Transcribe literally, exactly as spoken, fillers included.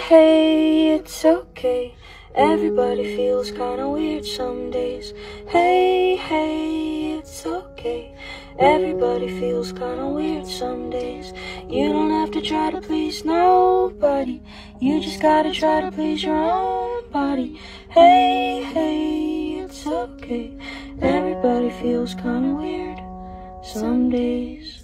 hey, it's okay. Everybody feels kinda weird some days. Hey, hey, it's okay. Everybody feels kinda weird some days. You don't have to try to please nobody. You just gotta try to please your own body. Hey, hey, it's okay. Everybody feels kinda weird some days.